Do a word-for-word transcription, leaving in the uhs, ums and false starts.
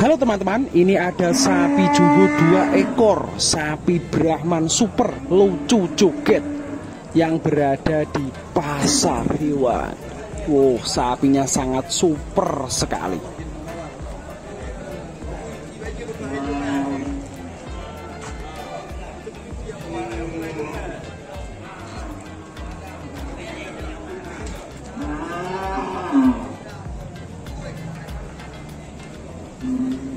Halo teman-teman, ini ada sapi jumbo dua ekor, sapi Brahman super lucu joget yang berada di pasar hewan. Wow, sapinya sangat super sekali. Hmm.